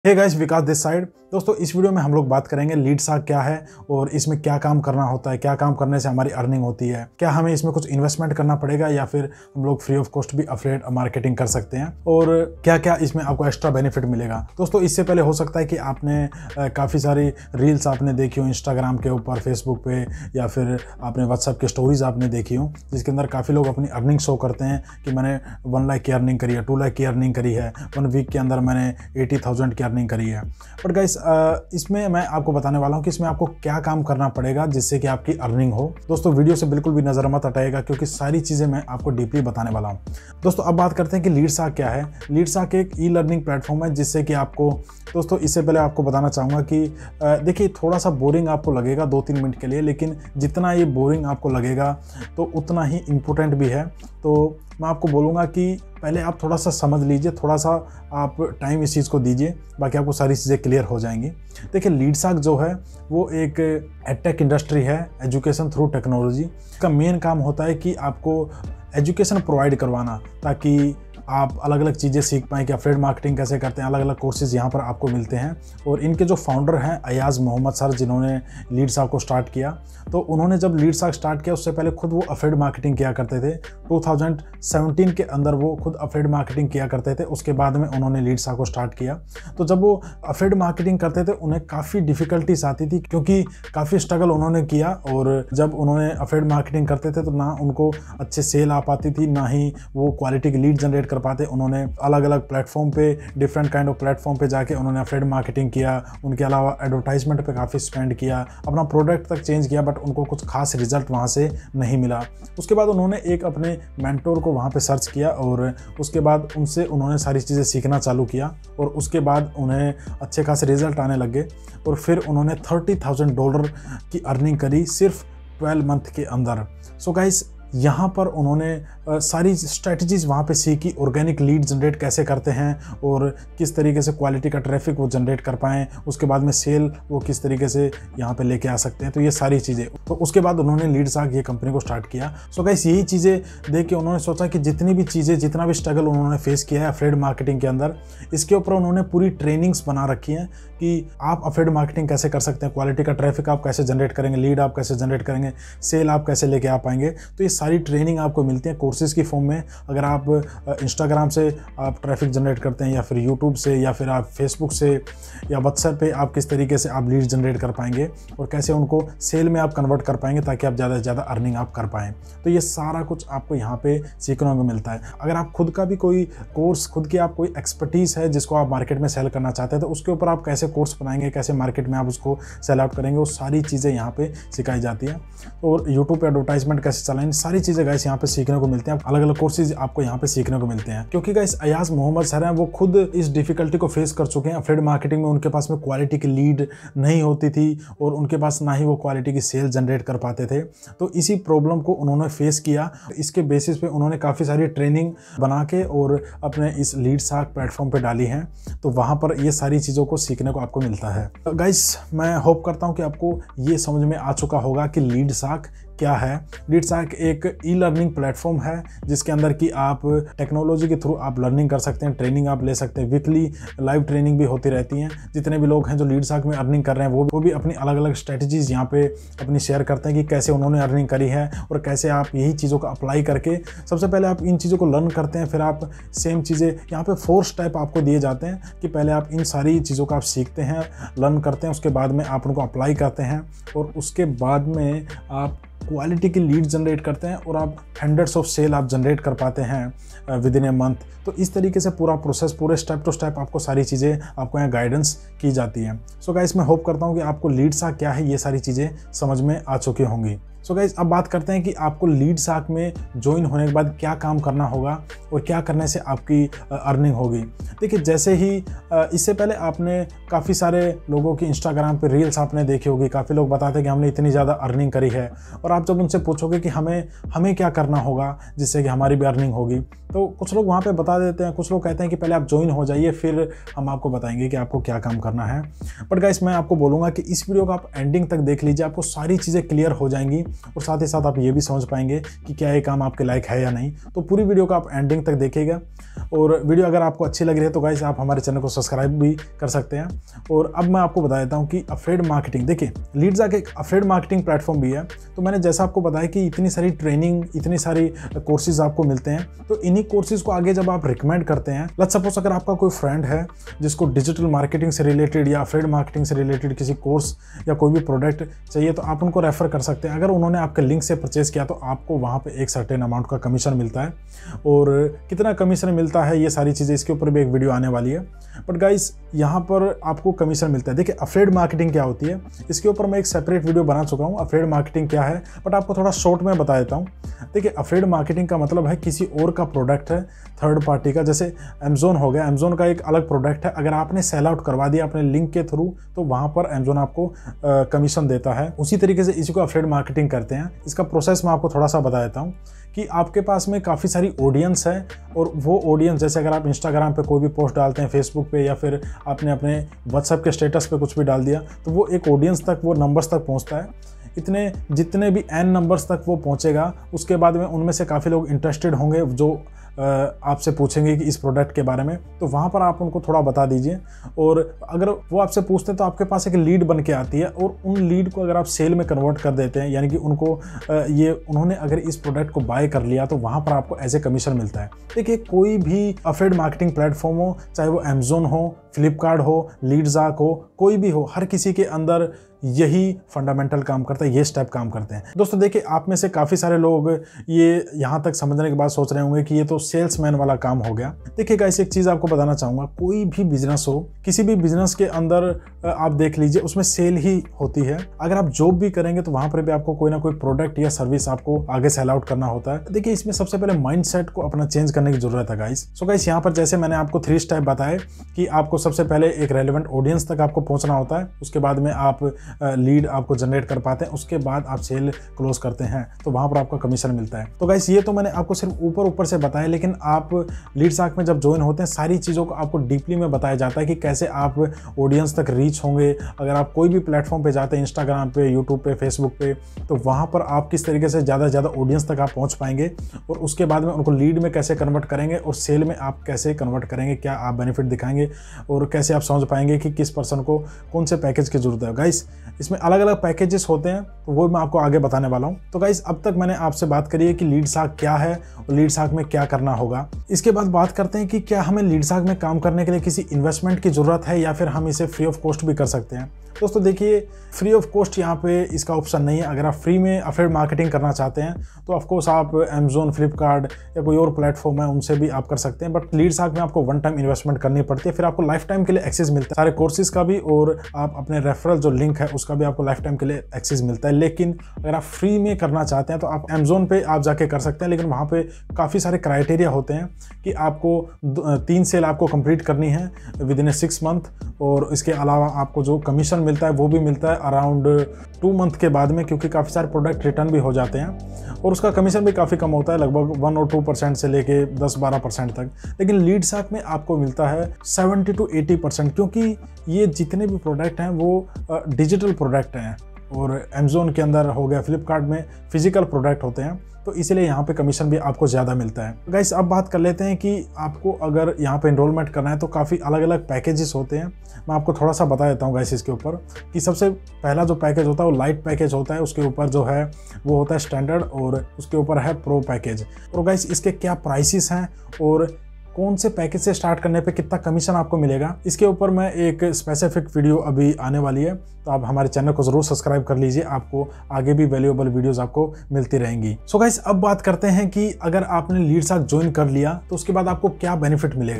Hey guys, Vikas this side. दोस्तों, इस video में हम लोग बात करेंगे लीडसार्क क्या है और इसमें क्या काम करना होता है, क्या काम करने से हमारी अर्निंग होती है, क्या हमें इसमें कुछ इन्वेस्टमेंट करना पड़ेगा या फिर हम लोग फ्री ऑफ कॉस्ट भी अफिलिएट मार्केटिंग कर सकते हैं और क्या क्या इसमें आपको एक्स्ट्रा बेनिफिट मिलेगा। दोस्तों, इससे पहले हो सकता है कि आपने काफ़ी सारी रील्स आपने देखी हो इंस्टाग्राम के ऊपर, फेसबुक पे, या फिर आपने व्हाट्सएप की स्टोरीज आपने देखी हो जिसके अंदर काफ़ी लोग अपनी अर्निंग शो करते हैं कि मैंने 1 लाख की अर्निंग करी है, 2 लाख की अर्निंग करी है, 1 वीक के अंदर मैंने 80,000 की अर्निंग करी है। बट गाइस, इसमें मैं आपको बताने वाला हूं कि इसमें आपको क्या काम करना पड़ेगा जिससे कि आपकी अर्निंग हो। दोस्तों, वीडियो से बिल्कुल भी नजर मत हटाइएगा क्योंकि सारी चीजें मैं आपको डीपली बताने वाला हूं। दोस्तों, अब बात करते हैं कि लीडसार्क क्या है। लीडसार्क एक ई लर्निंग प्लेटफॉर्म है जिससे कि आपको, दोस्तों इससे पहले आपको बताना चाहूँगा कि देखिए, थोड़ा सा बोरिंग आपको लगेगा 2-3 मिनट के लिए, लेकिन जितना ये बोरिंग आपको लगेगा तो उतना ही इम्पोर्टेंट भी है। तो मैं आपको बोलूँगा कि पहले आप थोड़ा सा समझ लीजिए, थोड़ा सा आप टाइम इस चीज़ को दीजिए, बाकी आपको सारी चीज़ें क्लियर हो जाएंगी। देखिए, लीडसार्क जो है वो एक एडटेक इंडस्ट्री है, एजुकेशन थ्रू टेक्नोलॉजी। इसका मेन काम होता है कि आपको एजुकेशन प्रोवाइड करवाना ताकि आप अलग अलग चीज़ें सीख पाएँ कि अफिलिएट मार्केटिंग कैसे करते हैं। अलग अलग कोर्सेज यहाँ पर आपको मिलते हैं और इनके जो फाउंडर हैं अयाज मोहम्मद सर, जिन्होंने लीडसार्क को स्टार्ट किया, तो उन्होंने जब लीडसार्क स्टार्ट किया उससे पहले खुद वो अफिलिएट मार्केटिंग किया करते थे। 2017 के अंदर वो खुद अफिलिएट मार्केटिंग किया करते थे। उसके बाद में उन्होंने लीडसार्क को स्टार्ट किया। तो जब वो अफिलिएट मार्केटिंग करते थे उन्हें काफ़ी डिफिकल्टीज आती थी क्योंकि काफ़ी स्ट्रगल उन्होंने किया। और जब उन्होंने अफिलिएट मार्केटिंग करते थे तो ना उनको अच्छे सेल आ पाती थी, ना ही वो क्वालिटी की लीड जनरेट कर पाते। उन्होंने अलग अलग प्लेटफॉर्म पे, डिफरेंट काइंड ऑफ प्लेटफॉर्म पे जाके उन्होंने अफिलिएट मार्केटिंग किया। उनके अलावा एडवर्टाइजमेंट पे काफ़ी स्पेंड किया, अपना प्रोडक्ट तक चेंज किया, बट उनको कुछ खास रिजल्ट वहाँ से नहीं मिला। उसके बाद उन्होंने एक अपने मेंटोर को वहाँ पे सर्च किया और उसके बाद उनसे उन्होंने सारी चीज़ें सीखना चालू किया और उसके बाद उन्हें अच्छे खासे रिजल्ट आने लगे और फिर उन्होंने $30,000 की अर्निंग करी सिर्फ 12 मंथ के अंदर। सो गाइस, यहाँ पर उन्होंने सारी स्ट्रैटेजीज वहाँ पे सीखी, ऑर्गेनिक लीड जनरेट कैसे करते हैं और किस तरीके से क्वालिटी का ट्रैफिक वो जनरेट कर पाएँ, उसके बाद में सेल वो किस तरीके से यहाँ पे लेके आ सकते हैं। तो ये सारी चीज़ें, तो उसके बाद उन्होंने लीडसार्क ये कंपनी को स्टार्ट किया। सो गाइस, यही चीज़ें देख के उन्होंने सोचा कि जितनी भी चीज़ें, जितना भी स्ट्रगल उन्होंने फेस किया है अफिलिएट मार्केटिंग के अंदर, इसके ऊपर उन्होंने पूरी ट्रेनिंग्स बना रखी हैं कि आप अफिलिएट मार्केटिंग कैसे कर सकते हैं, क्वालिटी का ट्रैफिक आप कैसे जनरेट करेंगे, लीड आप कैसे जनरेट करेंगे, सेल आप कैसे लेके आ पाएंगे। तो ये सारी ट्रेनिंग आपको मिलती है कोर्सेज की फॉर्म में। अगर आप इंस्टाग्राम से आप ट्रैफिक जनरेट करते हैं या फिर यूट्यूब से या फिर आप फेसबुक से या व्हाट्सएप पे, आप किस तरीके से आप लीड जनरेट कर पाएंगे और कैसे उनको सेल में आप कन्वर्ट कर पाएंगे ताकि आप ज़्यादा से ज़्यादा अर्निंग आप कर पाएँ। तो ये सारा कुछ आपको यहाँ पे सीखने को मिलता है। अगर आप खुद का भी कोई कोर्स, खुद की आप कोई एक्सपर्टीज़ है जिसको आप मार्केट में सेल करना चाहते हैं, तो उसके ऊपर आप कैसे कोर्स बनाएंगे, कैसे मार्केट में आप उसको सेल आउट करेंगे, वो सारी चीज़ें यहाँ पे सिखाई जाती है। और यूट्यूब पे एडवर्टाइजमेंट कैसे चलाएंगे, सारी चीज़ें गाइस यहाँ पे सीखने को मिलते हैं। अलग अलग कोर्सेज आपको यहाँ पे सीखने को मिलते हैं क्योंकि गाइस अयाज मोहम्मद सर हैं, वो खुद इस डिफिकल्टी को फेस कर चुके हैं। अफिलिएट मार्केटिंग में उनके पास में क्वालिटी की लीड नहीं होती थी और उनके पास ना ही वो क्वालिटी की सेल जनरेट कर पाते थे। तो इसी प्रॉब्लम को उन्होंने फेस किया। इसके बेसिस पे उन्होंने काफ़ी सारी ट्रेनिंग बना के और अपने इस लीडसार्क प्लेटफॉर्म पे डाली हैं। तो वहाँ पर ये सारी चीज़ों को सीखने को आपको मिलता है। गाइस, मैं होप करता हूँ कि आपको ये समझ में आ चुका होगा कि लीडसार्क क्या है। लीडसार्क एक ई लर्निंग प्लेटफॉर्म है जिसके अंदर कि आप टेक्नोलॉजी के थ्रू आप लर्निंग कर सकते हैं, ट्रेनिंग आप ले सकते हैं। वीकली लाइव ट्रेनिंग भी होती रहती हैं। जितने भी लोग हैं जो लीडसार्क में अर्निंग कर रहे हैं वो भी अपनी अलग अलग स्ट्रेटजीज यहाँ पे अपनी शेयर करते हैं कि कैसे उन्होंने अर्निंग करी है और कैसे आप यही चीज़ों को अप्लाई करके, सबसे पहले आप इन चीज़ों को लर्न करते हैं, फिर आप सेम चीज़ें यहाँ पे 4 स्टेप आपको दिए जाते हैं कि पहले आप इन सारी चीज़ों को आप सीखते हैं, लर्न करते हैं, उसके बाद में आप उनको अप्लाई करते हैं और उसके बाद में आप क्वालिटी की लीड जनरेट करते हैं और आप हंड्रेड्स ऑफ सेल आप जनरेट कर पाते हैं विद इन ए मंथ। तो इस तरीके से पूरा प्रोसेस, पूरे स्टेप टू स्टेप आपको सारी चीज़ें आपको यहाँ गाइडेंस की जाती हैं। सो गाइस, मैं होप करता हूँ कि आपको लीडसार्क क्या है ये सारी चीज़ें समझ में आ चुकी होंगी। सो गाइस, अब बात करते हैं कि आपको लीडसार्क में ज्वाइन होने के बाद क्या काम करना होगा और क्या करने से आपकी अर्निंग होगी। देखिए, जैसे ही इससे पहले आपने काफ़ी सारे लोगों की इंस्टाग्राम पे रील्स आपने देखी होगी। काफ़ी लोग बताते हैं कि हमने इतनी ज़्यादा अर्निंग करी है और आप जब उनसे पूछोगे कि हमें क्या करना होगा जिससे कि हमारी भी अर्निंग होगी, तो कुछ लोग वहाँ पे बता देते हैं, कुछ लोग कहते हैं कि पहले आप ज्वाइन हो जाइए फिर हम आपको बताएंगे कि आपको क्या काम करना है। बट गाइस मैं आपको बोलूँगा कि इस वीडियो को आप एंडिंग तक देख लीजिए, आपको सारी चीज़ें क्लियर हो जाएंगी और साथ ही साथ आप ये भी समझ पाएंगे कि क्या ये काम आपके लायक है या नहीं। तो पूरी वीडियो को आप एंडिंग तक देखिएगा और वीडियो अगर आपको अच्छी लग रही है तो गाइस आप हमारे चैनल को सब्सक्राइब भी कर सकते हैं। और अब मैं आपको बता देता हूँ कि अफिलिएट मार्केटिंग, देखिए लीडज़ाक एक अफिलिएट मार्केटिंग प्लेटफॉर्म भी है। तो मैंने जैसा आपको बताया कि इतनी सारी ट्रेनिंग, इतनी सारी कोर्सेज आपको मिलते हैं, तो इन्हीं कोर्सेज को आगे जब आप रिकमेंड करते हैं, लेट्स सपोज अगर आपका कोई फ्रेंड है जिसको डिजिटल मार्केटिंग से रिलेटेड या अफिलिएट मार्केटिंग से रिलेटेड किसी कोर्स या कोई भी प्रोडक्ट चाहिए तो आप उनको रेफर कर सकते हैं। अगर उन्होंने आपके लिंक से परचेज किया तो आपको वहाँ पे एक सर्टेन अमाउंट का कमीशन मिलता है, और कितना कमीशन मिलता है ये सारी चीज़ें इसके ऊपर भी एक वीडियो आने वाली है। बट गाइस यहाँ पर आपको कमीशन मिलता है। देखिए अफिलिएट मार्केटिंग क्या होती है, इसके ऊपर मैं एक सेपरेट वीडियो बना चुका हूँ, अफिलिएट मार्केटिंग क्या है, बट आपको थोड़ा शॉर्ट में बता देता हूँ। देखिए अफिलिएट मार्केटिंग का मतलब है किसी और का प्रोडक्ट है, थर्ड पार्टी का, जैसे अमेज़न हो गया, अमेज़न का एक अलग प्रोडक्ट है, अगर आपने सेल आउट करवा दिया अपने लिंक के थ्रू तो वहाँ पर अमेज़न आपको कमीशन देता है। उसी तरीके से इसी को अफिलिएट मार्केटिंग करते हैं। इसका प्रोसेस मैं आपको थोड़ा सा बता देता हूँ कि आपके पास में काफ़ी सारी ऑडियंस है, और वो ऑडियंस जैसे अगर आप इंस्टाग्राम पे कोई भी पोस्ट डालते हैं, फेसबुक पे, या फिर आपने अपने व्हाट्सएप के स्टेटस पे कुछ भी डाल दिया, तो वो एक ऑडियंस तक, वो नंबर्स तक पहुंचता है। इतने जितने भी n नंबर्स तक वो पहुंचेगा, उसके बाद में उनमें से काफ़ी लोग इंटरेस्टेड होंगे जो आपसे पूछेंगे कि इस प्रोडक्ट के बारे में, तो वहाँ पर आप उनको थोड़ा बता दीजिए। और अगर वो आपसे पूछते हैं तो आपके पास एक लीड बन के आती है, और उन लीड को अगर आप सेल में कन्वर्ट कर देते हैं, यानी कि उनको उन्होंने अगर इस प्रोडक्ट को बाय कर लिया तो वहाँ पर आपको एज ए कमीशन मिलता है। देखिए कोई भी अफिलिएट मार्केटिंग प्लेटफॉर्म हो, चाहे वो अमेज़न हो, फ्लिपकार्ट हो, लीडज़ाक हो, कोई भी हो, हर किसी के अंदर यही फंडामेंटल काम करता है, ये स्टेप काम करते हैं। दोस्तों देखिए आप में से काफ़ी सारे लोग ये यहाँ तक समझने के बाद सोच रहे होंगे कि ये तो सेल्समैन वाला काम हो गया। देखिए गाइस एक चीज़ आपको बताना चाहूँगा, कोई भी बिजनेस हो, किसी भी बिजनेस के अंदर आप देख लीजिए उसमें सेल ही होती है। अगर आप जॉब भी करेंगे तो वहाँ पर भी आपको कोई ना कोई प्रोडक्ट या सर्विस आपको आगे सेल आउट करना होता है। देखिए इसमें सबसे पहले माइंडसेट को अपना चेंज करने की जरूरत है गाइस। सो गाइस यहाँ पर जैसे मैंने आपको 3 स्टेप बताए कि आपको सबसे पहले एक रेलेवेंट ऑडियंस तक आपको पहुँचना होता है, उसके बाद में आप लीड आपको जनरेट कर पाते हैं, उसके बाद आप सेल क्लोज करते हैं तो वहां पर आपका कमीशन मिलता है। तो गाइस ये तो मैंने आपको सिर्फ ऊपर से बताया, लेकिन आप लीडज़ाक में जब ज्वाइन होते हैं सारी चीज़ों को आपको डीपली में बताया जाता है कि कैसे आप ऑडियंस तक रीच होंगे। अगर आप कोई भी प्लेटफॉर्म पे जाते हैं, इंस्टाग्राम पे, यूट्यूब पे, फेसबुक पे, तो वहाँ पर आप किस तरीके से ज़्यादा से ज़्यादा ऑडियंस तक आप पहुँच पाएंगे, और उसके बाद में उनको लीड में कैसे कन्वर्ट करेंगे और सेल में आप कैसे कन्वर्ट करेंगे, क्या आप बेनिफिट दिखाएंगे, और कैसे आप समझ पाएंगे कि किस पर्सन को कौन से पैकेज की जरूरत है। गाइस इसमें अलग अलग पैकेजेस होते हैं, तो वो मैं आपको आगे बताने वाला हूं। तो गाइस अब तक मैंने आपसे बात करी है कि लीडज़ाक क्या है और लीडज़ाक में क्या करना होगा। इसके बाद बात करते हैं कि क्या हमें लीडज़ाक में काम करने के लिए किसी इन्वेस्टमेंट की जरूरत है या फिर हम इसे फ्री ऑफ कॉस्ट भी कर सकते हैं। दोस्तों देखिए फ्री ऑफ कॉस्ट यहाँ पे इसका ऑप्शन नहीं है। अगर आप फ्री में अफिलिएट मार्केटिंग करना चाहते हैं तो ऑफकोर्स आप अमेज़न, फ्लिपकार्ट या कोई और प्लेटफॉर्म है उनसे भी आप कर सकते हैं, बट लीडज़ाक में आपको वन टाइम इन्वेस्टमेंट करनी पड़ती है, फिर आपको लाइफ टाइम के लिए एक्सेस मिलता है सारे कोर्सेज का भी, और आप अपने रेफरल जो लिंक है उसका भी आपको लाइफ टाइम के लिए एक्सेस मिलता है। लेकिन अगर आप फ्री में करना चाहते हैं तो आप अमेज़न पे आप जाके कर सकते हैं, लेकिन वहाँ पे काफ़ी सारे क्राइटेरिया होते हैं कि आपको 3 सेल आपको कंप्लीट करनी है विद इन 6 मंथ, और इसके अलावा आपको जो कमीशन मिलता है वो भी मिलता है अराउंड 2 मंथ के बाद में, क्योंकि काफ़ी सारे प्रोडक्ट रिटर्न भी हो जाते हैं और उसका कमीशन भी काफ़ी कम होता है, लगभग 1 और 2% से लेके 10-12% तक। लेकिन लीडज़ाक में आपको मिलता है 70 to 80%, क्योंकि ये जितने भी प्रोडक्ट हैं वो डिजिटल प्रोडक्ट हैं, और अमेज़न के अंदर हो गया, फ्लिपकार्ट में फिजिकल प्रोडक्ट होते हैं, तो इसीलिए यहाँ पे कमीशन भी आपको ज़्यादा मिलता है। गाइस अब बात कर लेते हैं कि आपको अगर यहाँ पे एनरोलमेंट करना है तो काफ़ी अलग अलग पैकेजेस होते हैं। मैं आपको थोड़ा सा बता देता हूँ गाइस इसके ऊपर कि सबसे पहला जो पैकेज होता है वो लाइट पैकेज होता है, उसके ऊपर जो है वो होता है स्टैंडर्ड, और उसके ऊपर है प्रो पैकेज। और गाइस इसके क्या प्राइसेस हैं और कौन से पैकेज से स्टार्ट करने पे कितना कमीशन आपको मिलेगा, इसके ऊपर मैं एक स्पेसिफिक वीडियो अभी आने वाली है, तो आप हमारे चैनल को जरूर सब्सक्राइब कर लीजिए, आपको आगे भी वैल्यूएबल वीडियोस आपको मिलती रहेंगी। सो गाइस अब बात करते हैं कि अगर आपने लीडज़ाक ज्वाइन कर लिया तो उसके बाद आपको क्या बेनिफिट मिलेगा।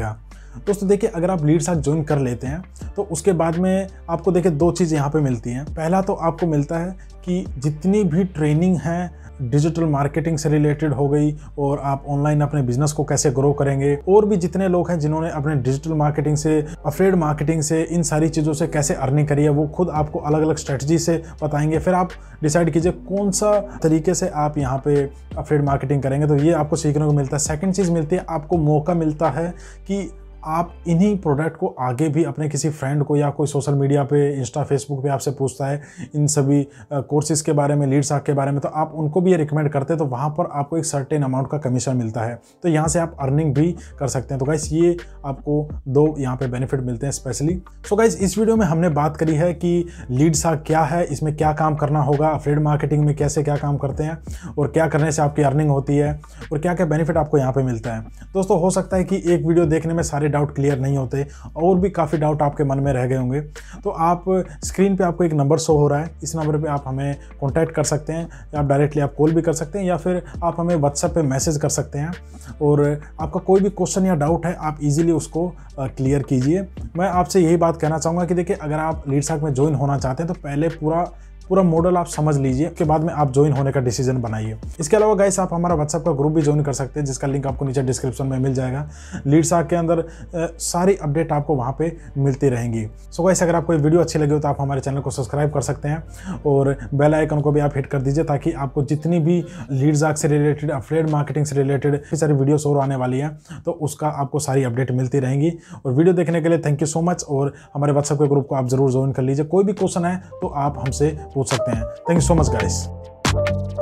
दोस्तों देखिए, अगर आप लीडसार्क ज्वाइन कर लेते हैं तो उसके बाद में आपको देखिए 2 चीज़ यहाँ पे मिलती हैं। पहला तो आपको मिलता है कि जितनी भी ट्रेनिंग है डिजिटल मार्केटिंग से रिलेटेड हो गई, और आप ऑनलाइन अपने बिजनेस को कैसे ग्रो करेंगे, और भी जितने लोग हैं जिन्होंने अपने डिजिटल मार्केटिंग से, अफिलिएट मार्केटिंग से, इन सारी चीज़ों से कैसे अर्निंग करी है, वो खुद आपको अलग अलग स्ट्रेटजी से बताएंगे। फिर आप डिसाइड कीजिए कौन सा तरीके से आप यहाँ पे अफिलिएट मार्केटिंग करेंगे। तो ये आपको सीखने को मिलता है। सेकंड चीज़ मिलती है, आपको मौका मिलता है कि आप इन्हीं प्रोडक्ट को आगे भी अपने किसी फ्रेंड को, या कोई सोशल मीडिया पे, इंस्टा, फेसबुक पे आपसे पूछता है इन सभी कोर्सेज़ के बारे में, लीडसार्क के बारे में, तो आप उनको भी ये रिकमेंड करते हैं, तो वहाँ पर आपको एक सर्टेन अमाउंट का कमीशन मिलता है। तो यहाँ से आप अर्निंग भी कर सकते हैं। तो गाइस, ये आपको 2 यहाँ पे बेनिफिट मिलते हैं स्पेशली। सो गाइस, इस वीडियो में हमने बात करी है कि लीडसार्क क्या है, इसमें क्या काम करना होगा, अफिलिएट मार्केटिंग में कैसे क्या काम करते हैं, और क्या करने से आपकी अर्निंग होती है, और क्या क्या बेनिफिट आपको यहाँ पे मिलता है। दोस्तों, हो सकता है कि एक वीडियो देखने में सारे डाउट क्लियर नहीं होते, और भी काफ़ी डाउट आपके मन में रह गए होंगे। तो आप स्क्रीन पे आपको एक नंबर शो हो रहा है, इस नंबर पे आप हमें कांटेक्ट कर सकते हैं, या आप डायरेक्टली आप कॉल भी कर सकते हैं, या फिर आप हमें व्हाट्सएप पे मैसेज कर सकते हैं। और आपका कोई भी क्वेश्चन या डाउट है, आप इजीली उसको क्लियर कीजिए। मैं आपसे यही बात कहना चाहूँगा कि देखिए, अगर आप लीडसार्क में ज्वाइन होना चाहते हैं तो पहले पूरा मॉडल आप समझ लीजिए, उसके बाद में आप ज्वाइन होने का डिसीजन बनाइए। इसके अलावा गाइस, आप हमारा व्हाट्सएप का ग्रुप भी ज्वाइन कर सकते हैं, जिसका लिंक आपको नीचे डिस्क्रिप्शन में मिल जाएगा। लीडसार्क के अंदर सारी अपडेट आपको वहाँ पे मिलती रहेंगी। सो गाइस, अगर आपको ये वीडियो अच्छी लगी हो तो आप हमारे चैनल को सब्सक्राइब कर सकते हैं, और बेल आइकन को भी आप हिट कर दीजिए, ताकि आपको जितनी भी लीडसार्क से रिलेटेड, अफिलिएट मार्केटिंग से रिलेटेड सारी वीडियोस और आने वाली हैं, तो उसका आपको सारी अपडेट मिलती रहेंगी। और वीडियो देखने के लिए थैंक यू सो मच, और हमारे व्हाट्सएप के ग्रुप को आप जरूर ज्वाइन कर लीजिए। कोई भी क्वेश्चन है तो आप हमसे पूछ सकते हैं। Thank you so much, guys.